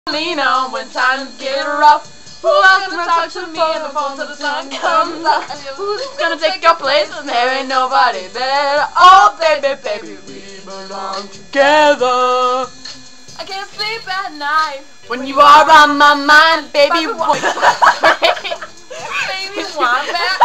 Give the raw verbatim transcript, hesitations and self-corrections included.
lean on when times get rough. Who else gonna talk to me on the phone till the sun comes up? Who's gonna take your place when there ain't nobody there? Oh baby, baby, we belong together. I can't sleep at night when you are on my mind, baby. Baby, Wombat.